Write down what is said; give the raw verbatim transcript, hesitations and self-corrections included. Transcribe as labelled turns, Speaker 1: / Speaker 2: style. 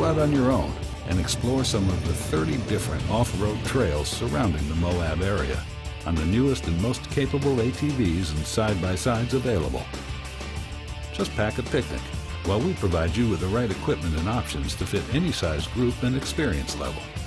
Speaker 1: go out on your own and explore some of the thirty different off-road trails surrounding the Moab area on the newest and most capable A T Vs and side-by-sides available. Just pack a picnic while we provide you with the right equipment and options to fit any size group and experience level.